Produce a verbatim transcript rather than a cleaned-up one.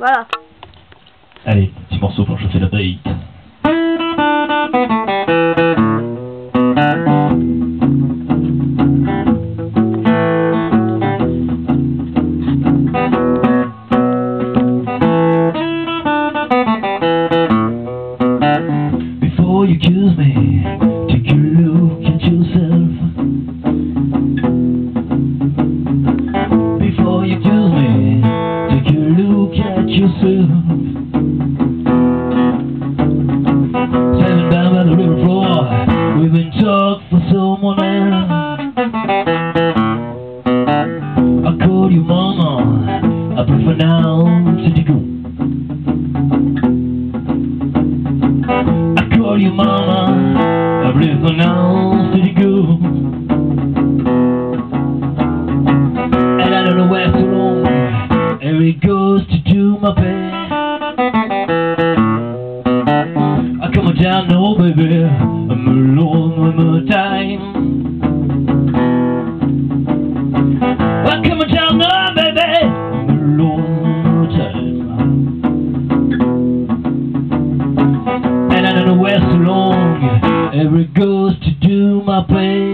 Voilà. Allez, petit morceau pour chauffer la bait. Before you accuse me, take a look at yourself. Before you accuse me, take a look at yourself. Standing down by the river floor, we've been talking for someone else. I called you mama, I prefer now to you go. I call you mama, I believe for now to you go. And I don't know where so long, and it goes to do my best. I come on down, no baby, I'm alone one more time. I come on down, no baby, I'm alone one more time. And I don't know where so long, ever goes to do my best.